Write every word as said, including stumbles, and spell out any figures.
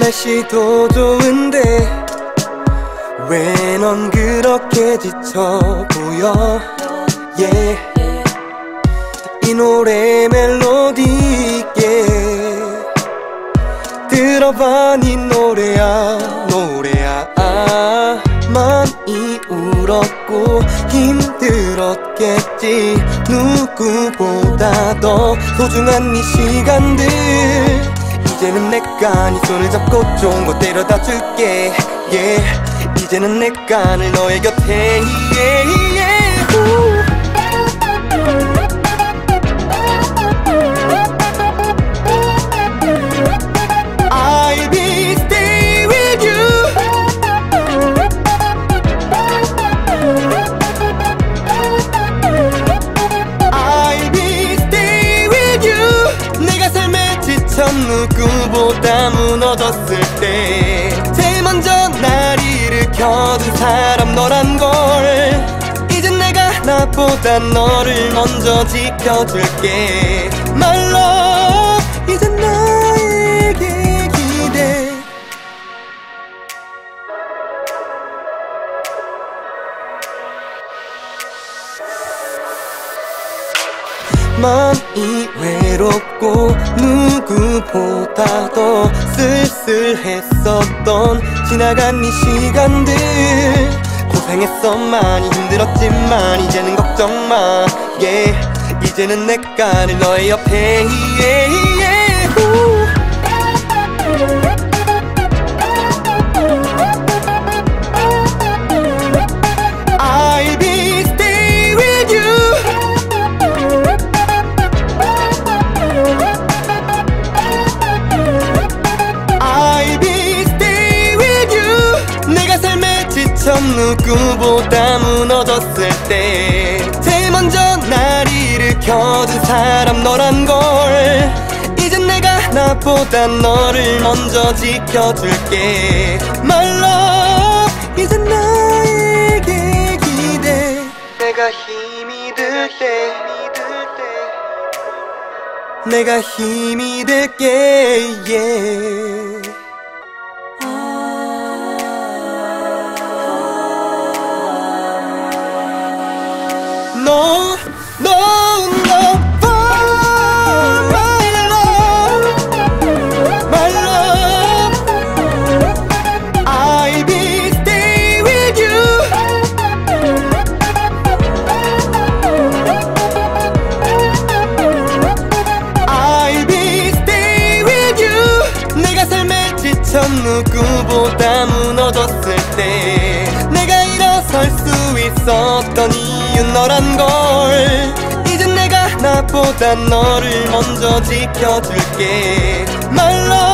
날씨도 좋은데 왜 넌 그렇게 지쳐 보여? yeah. 이 노래 멜로디 yeah. 들어봐 네 노래야 노래야. 아, 많이 울었고 힘들었겠지. 누구보다 더 소중한 이 시간들 이제는 내가 네 손을 잡고 좋은 곳 데려다 줄게. yeah. 이제는 내가 늘 너의 곁에. yeah, yeah. I'll be stay with you. I'll be stay with you. 내가 삶에 지쳐 누구보다 무너졌을 때 제일 먼저 날 일으켜준 사람 너란 걸. 이젠 내가 나보다 너를 먼저 지켜줄게. My love 이젠 나에게 기대. 마음이 외롭고 누구보다 더 쓸쓸했었던 지나간 이 시간들 고생했어 많이 힘들었지만 이제는 걱정 마. yeah. 이제는 내가 늘 너의 옆에. yeah, yeah. I'll be stay with you. I'll be stay with you. 내가 삶에 지쳐 누구보다 무너졌을 때 제일 먼저 날 일으켜준 사람 너란 걸. 이젠 내가 나보다 너를 먼저 지켜줄게. My love 이젠 나에게 기대. 내가 힘이 들 때 내가 힘이 될게. yeah. No, no, no, for my love, my love. I'll be stay with you. I'll be stay with you. 내가 삶에 지쳐 누구보다 무너졌을 때 내가 일어설 수 있었던 이유 너란 걸. 이젠 내가 나보다 너를 먼저 지켜줄게. My love